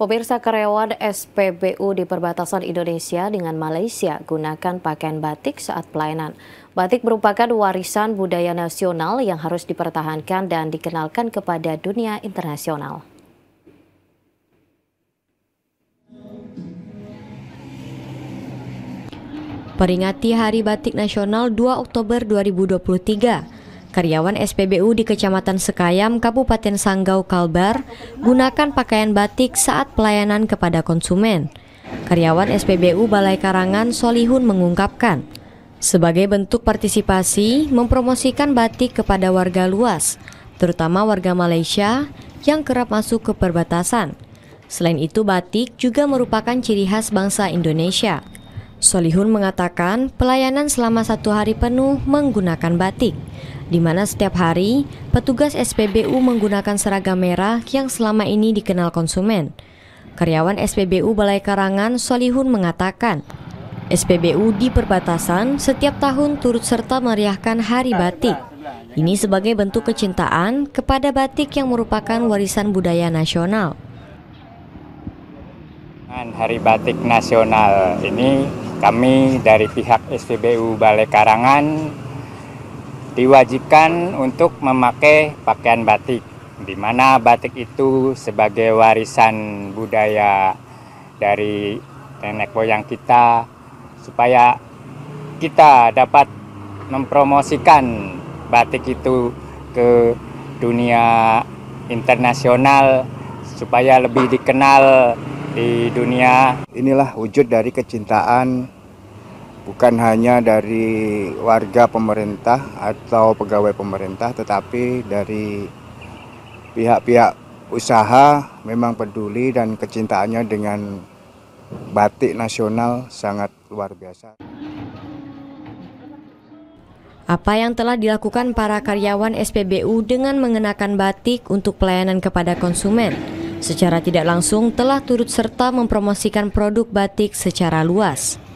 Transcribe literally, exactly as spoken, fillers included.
Pemirsa, karyawan S P B U di perbatasan Indonesia dengan Malaysia gunakan pakaian batik saat pelayanan. Batik merupakan warisan budaya nasional yang harus dipertahankan dan dikenalkan kepada dunia internasional. Peringati Hari Batik Nasional dua Oktober dua ribu dua puluh tiga, karyawan S P B U di Kecamatan Sekayam, Kabupaten Sanggau, Kalbar, gunakan pakaian batik saat pelayanan kepada konsumen. Karyawan S P B U Balai Karangan Solihun mengungkapkan, sebagai bentuk partisipasi mempromosikan batik kepada warga luas, terutama warga Malaysia yang kerap masuk ke perbatasan. Selain itu, batik juga merupakan ciri khas bangsa Indonesia. Solihun mengatakan pelayanan selama satu hari penuh menggunakan batik, di mana setiap hari petugas S P B U menggunakan seragam merah yang selama ini dikenal konsumen. Karyawan S P B U Balai Karangan Solihun mengatakan, S P B U di perbatasan setiap tahun turut serta meriahkan Hari Batik. Ini sebagai bentuk kecintaan kepada batik yang merupakan warisan budaya nasional. Hari Batik Nasional ini kami dari pihak S P B U Balai Karangan diwajibkan untuk memakai pakaian batik, di mana batik itu sebagai warisan budaya dari nenek moyang kita, supaya kita dapat mempromosikan batik itu ke dunia internasional supaya lebih dikenal di dunia. Inilah wujud dari kecintaan bukan hanya dari warga pemerintah atau pegawai pemerintah, tetapi dari pihak-pihak usaha memang peduli dan kecintaannya dengan batik nasional sangat luar biasa. Apa yang telah dilakukan para karyawan S P B U dengan mengenakan batik untuk pelayanan kepada konsumen, secara tidak langsung telah turut serta mempromosikan produk batik secara luas.